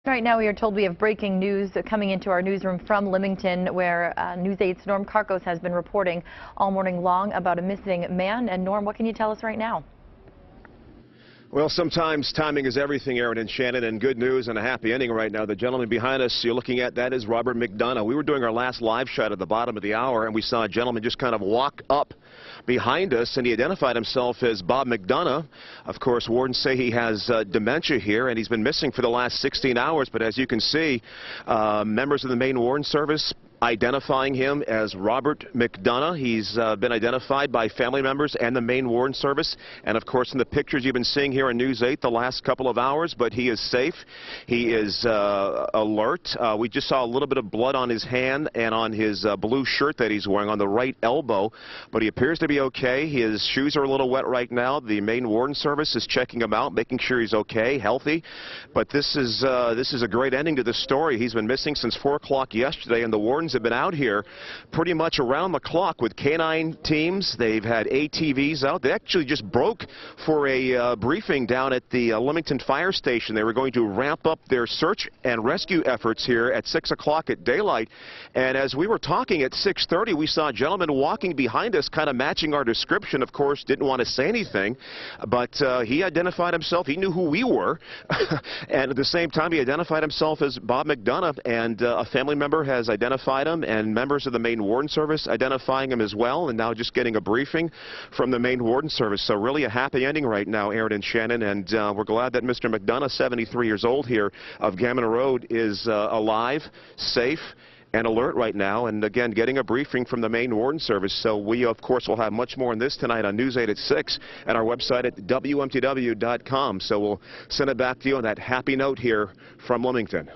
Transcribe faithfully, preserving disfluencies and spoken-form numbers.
Right now we are told we have breaking news coming into our newsroom from Limington, where uh, News eight's Norm Karkos has been reporting all morning long about a missing man. And Norm, what can you tell us right now? Well, sometimes timing is everything, Aaron and Shannon, and good news and a happy ending right now. The gentleman behind us you're looking at, that is Robert McDonough. We were doing our last live shot at the bottom of the hour, and we saw a gentleman just kind of walk up behind us, and he identified himself as Bob McDonough. Of course, wardens say he has uh, dementia here, and he's been missing for the last sixteen hours. But as you can see, uh, members of the Maine Warden Service identifying him as Robert McDonough. He's uh, been identified by family members and the Maine Warden Service, and of course in the pictures you've been seeing here on News eight the last couple of hours. But he is safe. He is uh, alert. Uh, we just saw a little bit of blood on his hand and on his uh, blue shirt that he's wearing on the right elbow, but he appears to be okay. His shoes are a little wet right now. The Maine Warden Service is checking him out, making sure he's okay, healthy. But this is uh, this is a great ending to this story. He's been missing since four o'clock yesterday, and the wardens have been out here pretty much around the clock with canine teams. They've had A T Vs out. They actually just broke for a uh, briefing down at the uh, Limington fire station. They were going to ramp up their search and rescue efforts here at six o'clock at daylight. And as we were talking at six thirty, we saw a gentleman walking behind us, kind of matching our description. Of course, didn't want to say anything, but uh, he identified himself. He knew who we were. And at the same time, he identified himself as Bob McDonough, and uh, a family member has identified him, and members of the Maine Warden Service identifying him as well, and now just getting a briefing from the Maine Warden Service. So really a happy ending right now, Aaron and Shannon, and uh, we're glad that Mister McDonough, seventy-three years old here of Gammon Road, is uh, alive, safe, and alert right now, and again getting a briefing from the Maine Warden Service. So we of course will have much more on this tonight on News eight at six and our website at W M T W dot com. So we'll send it back to you on that happy note here from Limington.